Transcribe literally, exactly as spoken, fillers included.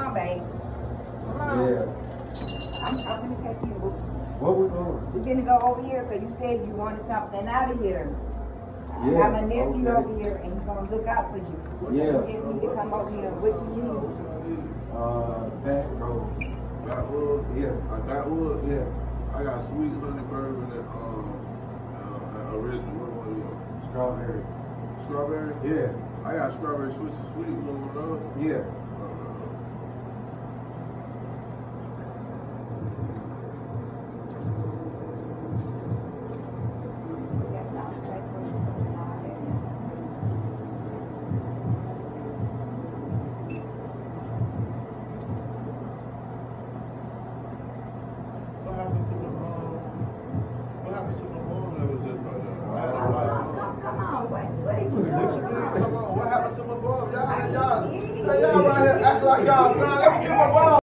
on, babe. Come on. Yeah. I'm, I'm gonna take you. What we doing? We're gonna go over here because you said you wanted something out of here. I Yeah, got my nephew okay. over here and he's gonna look out for you. Yeah. He just need to come over here. What you need? Uh, back road. Got wood? Yeah. I got wood? Yeah. I got sweet honey bourbon and um, uh, original. What one you want? Strawberry. Strawberry? Yeah. I got strawberry sweet and sweet. You want one of those? Yeah. What happened to the um? What happened to the phone that was just right there? I had it right on. Come on, what, what are you What you doing? mean? Come on, what happened to my ball? Y'all, y'all, I- y'all right here acting like y'all. Nah, let me get my ball.